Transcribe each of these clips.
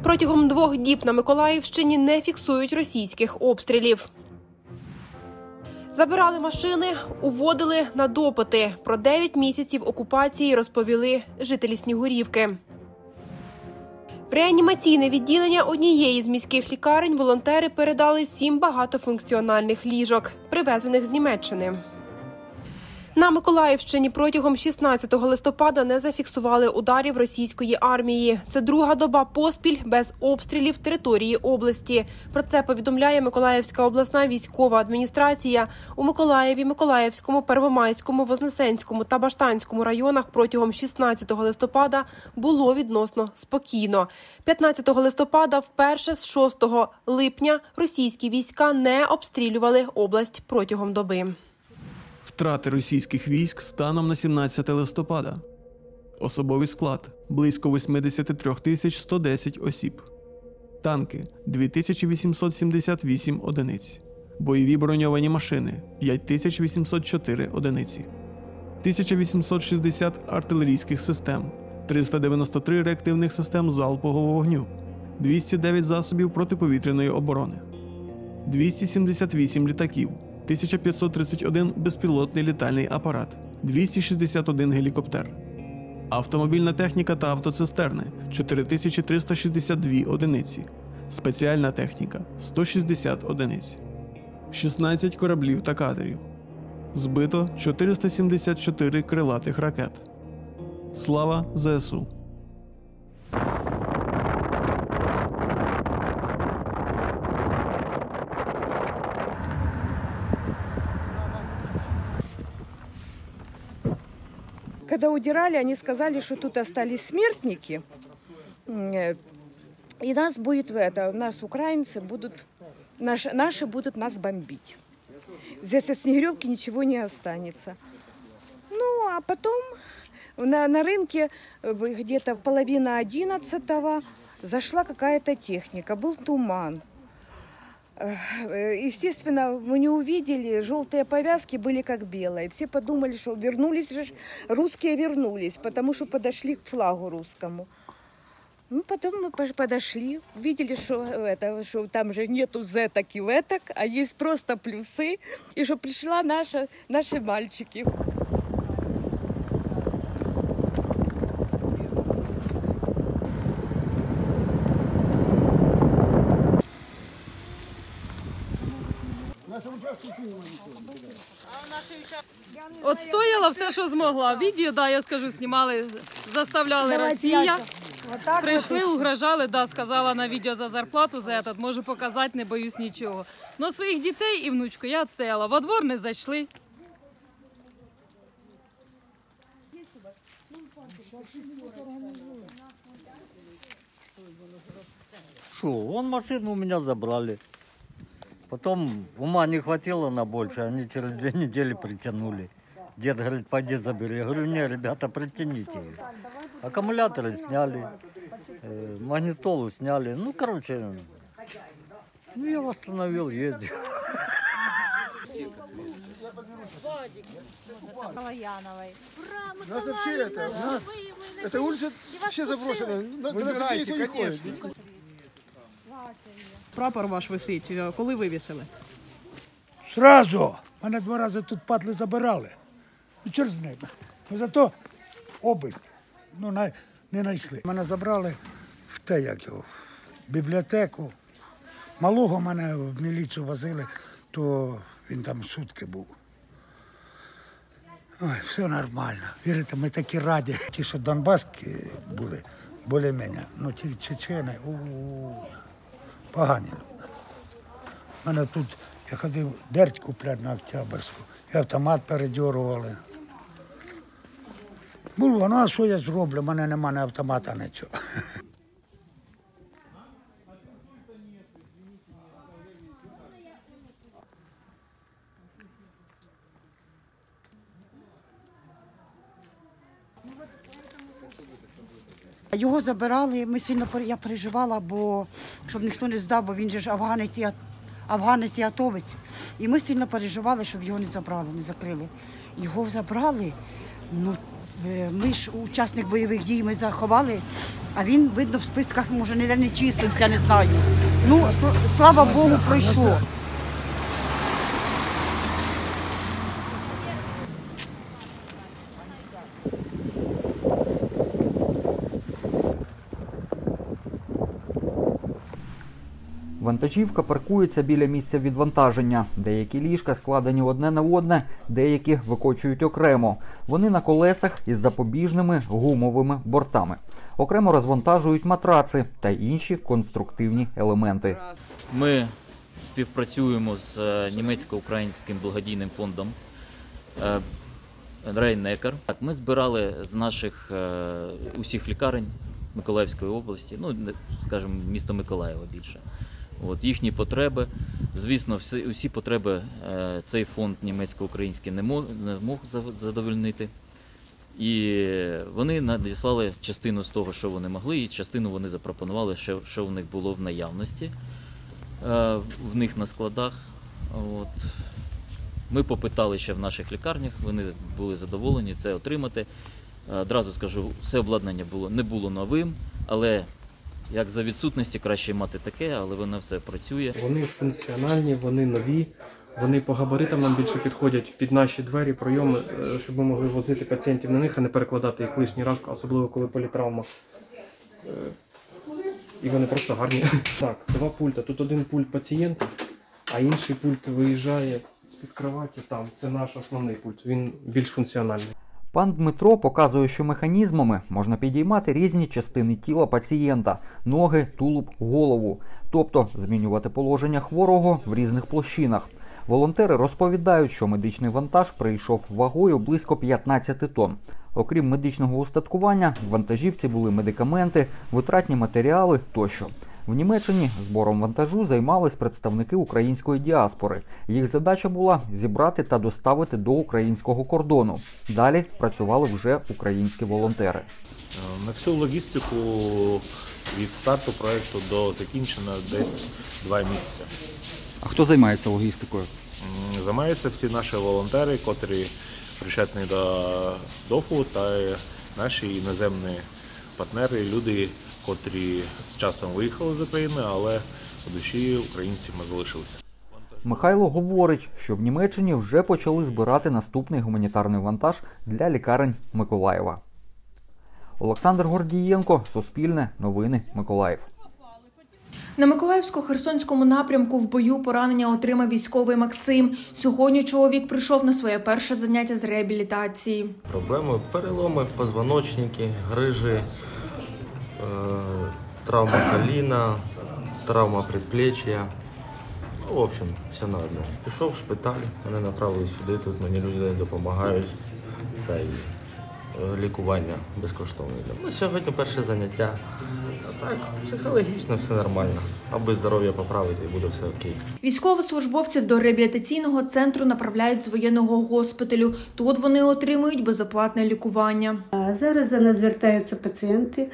Протягом 2 діб на Миколаївщині не фіксують російських обстрілів. Забирали машини, уводили на допити. Про 9 місяців окупації розповіли жителі Снігурівки. В реанімаційне відділення однієї з міських лікарень волонтери передали 7 багатофункціональних ліжок, привезених з Німеччини. На Миколаївщині протягом 16 листопада не зафіксували ударів російської армії. Це друга доба поспіль без обстрілів території області. Про це повідомляє Миколаївська обласна військова адміністрація. У Миколаєві, Миколаївському, Первомайському, Вознесенському та Баштанському районах протягом 16 листопада було відносно спокійно. 15 листопада вперше з 6 липня російські війська не обстрілювали область протягом доби. Втрати російських військ станом на 17 листопада. Особовий склад – близько 83 110 осіб. Танки – 2878 одиниць. Бойові броньовані машини – 5804 одиниці. 1860 артилерійських систем, 393 реактивних систем залпового вогню, 209 засобів протиповітряної оборони, 278 літаків, 1531 безпілотний літальний апарат, 261 гелікоптер. Автомобільна техніка та автоцистерни – 4362 одиниці. Спеціальна техніка – 160 одиниць. 16 кораблів та катерів. Збито 474 крилатих ракет. Слава ЗСУ! Когда удирали, они сказали, что тут остались смертники, и нас будет нас украинцы будут, наши будут нас бомбить. Здесь от Снегиревки ничего не останется. Ну, а потом на рынке где-то половина 11-го зашла какая-то техника, был туман. Естественно, мы не увидели, желтые повязки были как белые. Все подумали, что вернулись же, русские вернулись, потому что подошли к флагу русскому. Ну, потом мы подошли, увидели, что там же нету зеток и веток, а есть просто плюсы, и что пришла наши мальчики. Отстояла все, що змогла. Відео, да, я скажу, знімали, заставляли Росія. Прийшли, угрожали, да, сказала на відео за зарплату, за этот, можу показати, не боюсь нічого. Но своїх дітей і внучку я відстояла. Во двор не зайшли. Что, вон машину у меня забрали. Потом ума не хватило на больше, они через 2 недели притянули. Дед говорит, пойди забери. Я говорю, не, ребята, притяните ее. Аккумуляторы сняли, магнитолу сняли. Ну, короче, ну, я восстановил, ездил. У нас вообще это улица все заброшена. Выбирайте, конечно. Прапор ваш висить. Коли вивісили? Сразу. Мене 2 рази тут падли забирали. Ну, через небо. Ну, зато обиск. Ну, не знайшли. Мене забрали в те, як його, в бібліотеку. Малого мене в міліцію возили, то він там сутки був. Ой, все нормально. Вірите, ми такі раді. Ті, що донбаски були, більш-менш. Ну, ті чечени, погані люди. У мене тут, я ходив дерть купляти на Октябрьську, і автомат передьорували. Було, ну а що я зроблю, у мене немає ні автомата, нічого. Його забирали, я переживала, бо щоб ніхто не здав, бо він же ж афганець і атовець. І ми сильно переживали, щоб його не забрали, не закрили. Його забрали, ну Ми ж учасник бойових дій, ми заховали, а він, видно, в списках, може, ніде не числився, не знаю. Ну, слава Богу, пройшло. Вантажівка паркується біля місця відвантаження. Деякі ліжка складені одне на одне, деякі викочують окремо. Вони на колесах із запобіжними гумовими бортами. Окремо розвантажують матраци та інші конструктивні елементи. Ми співпрацюємо з німецько-українським благодійним фондом Рейн-Некар. Ми збирали з наших усіх лікарень Миколаївської області, ну, скажімо, міста Миколаєва більше. От, їхні потреби. Звісно, усі потреби цей фонд німецько-український не мог задовольнити. І вони надіслали частину з того, що вони могли, і частину вони запропонували, що в них було в наявності, в них на складах. От. Ми попитали ще в наших лікарнях, вони були задоволені це отримати. Одразу скажу, все обладнання не було новим, але як за відсутності краще мати таке, але воно все працює. Вони функціональні, вони нові, вони по габаритам нам більше підходять під наші двері, пройоми, щоб ми могли возити пацієнтів на них, а не перекладати їх лишній раз, особливо коли політравма. І вони просто гарні. Так, два пульта. Тут один пульт пацієнта, а інший пульт виїжджає з-під кроваті там. Це наш основний пульт, він більш функціональний. Пан Дмитро показує, що механізмами можна підіймати різні частини тіла пацієнта – ноги, тулуб, голову. Тобто змінювати положення хворого в різних площинах. Волонтери розповідають, що медичний вантаж прийшов вагою близько 15 тонн. Окрім медичного устаткування, в вантажівці були медикаменти, витратні матеріали тощо. В Німеччині збором вантажу займались представники української діаспори. Їх задача була зібрати та доставити до українського кордону. Далі працювали вже українські волонтери. На всю логістику від старту проєкту до закінчення десь 2 місяці. А хто займається логістикою? Займаються всі наші волонтери, котрі причетні до ДОФу, та наші іноземні партнери, люди, котрі з часом виїхали з України, але у душі українцями залишилися. Михайло говорить, що в Німеччині вже почали збирати наступний гуманітарний вантаж для лікарень Миколаєва. Олександр Гордієнко, Суспільне, Новини, Миколаїв. На Миколаївсько-Херсонському напрямку в бою поранення отримав військовий Максим. Сьогодні чоловік прийшов на своє перше заняття з реабілітації. Проблеми – переломи, позвоночники, грижі, травма коліна, травма предплечья. В общем, все на одне. Пішов в шпиталь, мене направили сюди, тут мені люди допомагають. Та й лікування безкоштовне. Сьогодні перше заняття. А так, психологічно все нормально. Аби здоров'я поправити, і буде все окей. Військовослужбовців до реабілітаційного центру направляють з воєнного госпіталю. Тут вони отримують безоплатне лікування. Зараз за нас звертаються пацієнти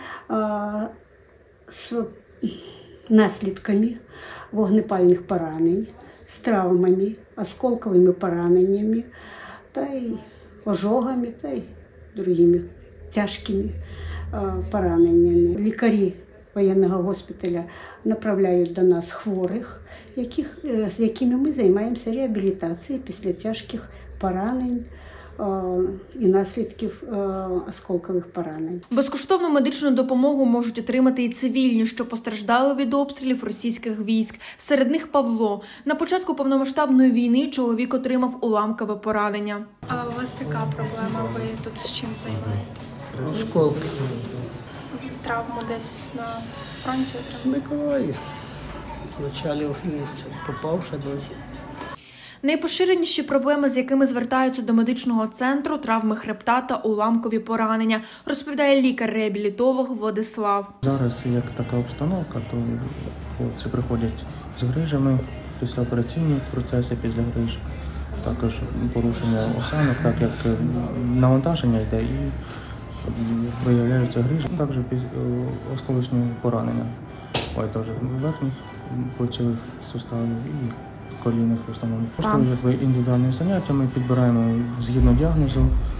з наслідками вогнепальних поранень, з травмами, осколковими пораненнями, та й ожогами, та й другими тяжкими пораненнями. Лікарі воєнного госпіталя направляють до нас хворих, з якими ми займаємося реабілітацією після тяжких поранень і наслідків осколкових поранень. Безкоштовну медичну допомогу можуть отримати і цивільні, що постраждали від обстрілів російських військ. Серед них Павло. На початку повномасштабної війни чоловік отримав уламкове поранення. А у вас яка проблема? Ви тут з чим займаєтесь? Осколки. Травму десь на фронті отримали? В Миколаєві. Вначалі попав, ще досі. Найпоширеніші проблеми, з якими звертаються до медичного центру – травми хребта та уламкові поранення, розповідає лікар-реабілітолог Владислав. Зараз як така обстановка, то хлопці приходять з грижами, післяопераційні процеси після гриж, також порушення осанок, так як навантаження йде і виявляються грижі, також осколочні поранення, теж верхніх плечових суставів і колінних в основному. Індивідуальні заняття ми підбираємо згідно діагнозу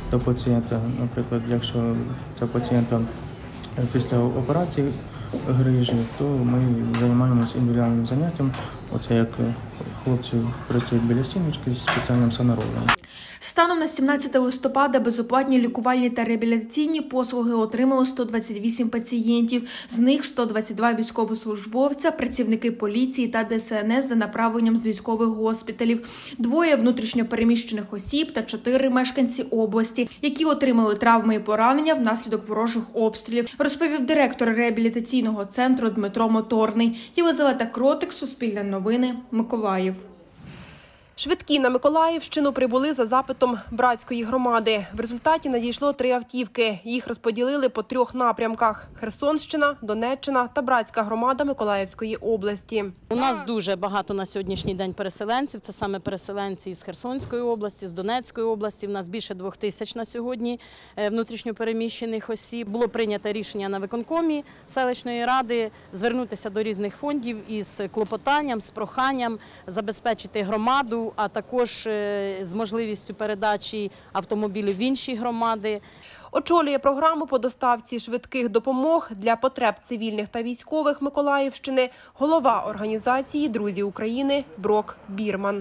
до пацієнта. Наприклад, якщо це пацієнта після операції грижі, то ми займаємося індивідуальним заняттям. Оце як хлопці працюють біля стіночки з спеціальним сонародом. Станом на 17 листопада безоплатні лікувальні та реабілітаційні послуги отримали 128 пацієнтів. З них 122 військовослужбовця, працівники поліції та ДСНС за направленням з військових госпіталів, 2 внутрішньопереміщених осіб та 4 мешканці області, які отримали травми і поранення внаслідок ворожих обстрілів, розповів директор реабілітаційного центру Дмитро Моторний. Єлизавета Кротик, Суспільне новини, Миколаїв. Швидкі на Миколаївщину прибули за запитом братської громади. В результаті надійшло 3 автівки. Їх розподілили по 3 напрямках – Херсонщина, Донеччина та братська громада Миколаївської області. У нас дуже багато на сьогоднішній день переселенців. Це саме переселенці з Херсонської області, з Донецької області. У нас більше 2000 на сьогодні внутрішньопереміщених осіб. Було прийнято рішення на виконкомі селищної ради звернутися до різних фондів із клопотанням, з проханням забезпечити громаду, а також з можливістю передачі автомобілів в інші громади. Очолює програму по доставці швидких допомог для потреб цивільних та військових Миколаївщини голова організації «Друзі України» Брок Бірман.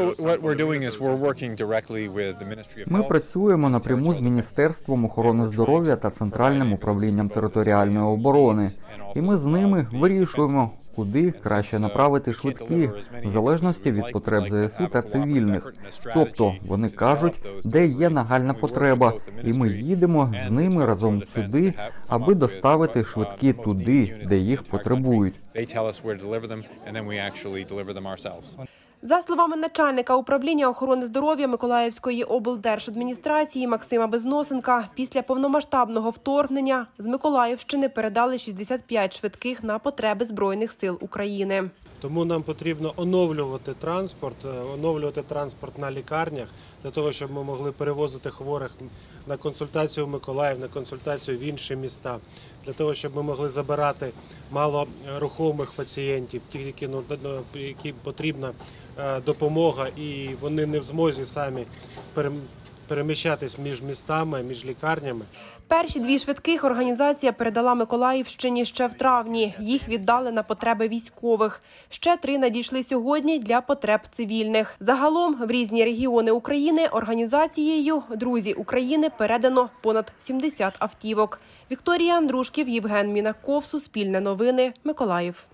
Ми працюємо напряму з Міністерством охорони здоров'я та Центральним управлінням територіальної оборони. І ми з ними вирішуємо, куди краще направити швидкі, в залежності від потреб ЗСУ та цивільних. Тобто, вони кажуть, де є нагальна потреба, і ми їдемо з ними разом сюди, аби доставити швидкі туди, де їх потребують. За словами начальника управління охорони здоров'я Миколаївської облдержадміністрації Максима Безносенка, після повномасштабного вторгнення з Миколаївщини передали 65 швидких на потреби Збройних сил України. Тому нам потрібно оновлювати транспорт на лікарнях, для того, щоб ми могли перевозити хворих на консультацію в Миколаїв, на консультацію в інші міста, для того, щоб ми могли забирати малорухомих пацієнтів, яким потрібна допомога, і вони не в змозі самі переміщатись між містами, між лікарнями. Перші 2 швидких організація передала Миколаївщині ще в травні. Їх віддали на потреби військових. Ще 3 надійшли сьогодні для потреб цивільних. Загалом в різні регіони України організацією «Друзі України» передано понад 70 автівок. Вікторія Андрушків, Євген Мінаков, Суспільне новини, Миколаїв.